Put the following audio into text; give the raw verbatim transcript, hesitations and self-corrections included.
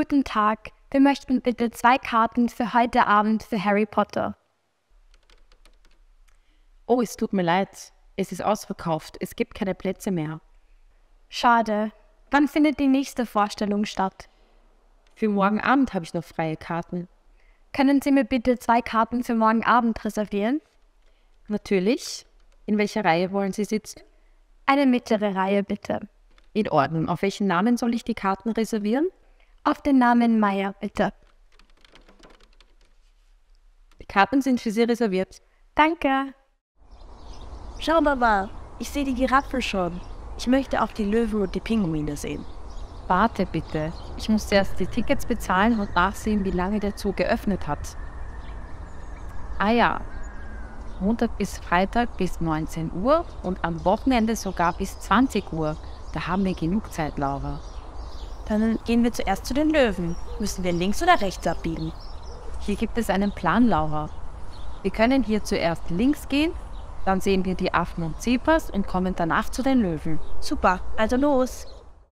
Guten Tag, wir möchten bitte zwei Karten für heute Abend für Harry Potter. Oh, es tut mir leid. Es ist ausverkauft. Es gibt keine Plätze mehr. Schade. Wann findet die nächste Vorstellung statt? Für morgen Abend habe ich noch freie Karten. Können Sie mir bitte zwei Karten für morgen Abend reservieren? Natürlich. In welcher Reihe wollen Sie sitzen? Eine mittlere Reihe, bitte. In Ordnung. Auf welchen Namen soll ich die Karten reservieren? Auf den Namen Meier, bitte. Die Karten sind für Sie reserviert. Danke. Schau, Mama, ich sehe die Giraffe schon. Ich möchte auch die Löwen und die Pinguine sehen. Warte bitte. Ich muss zuerst die Tickets bezahlen und nachsehen, wie lange der Zug geöffnet hat. Ah ja, Montag bis Freitag bis neunzehn Uhr und am Wochenende sogar bis zwanzig Uhr. Da haben wir genug Zeit, Laura. Dann gehen wir zuerst zu den Löwen. Müssen wir links oder rechts abbiegen? Hier gibt es einen Plan, Laura. Wir können hier zuerst links gehen, dann sehen wir die Affen und Zebras und kommen danach zu den Löwen. Super, also los!